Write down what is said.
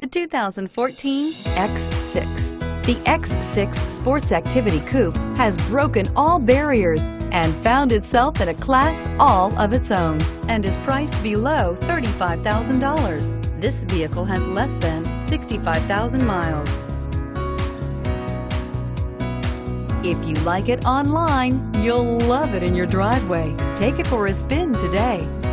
The 2014 X6. The X6 Sports Activity Coupe has broken all barriers and found itself in a class all of its own and is priced below $35,000. This vehicle has less than 65,000 miles. If you like it online, you'll love it in your driveway. Take it for a spin today.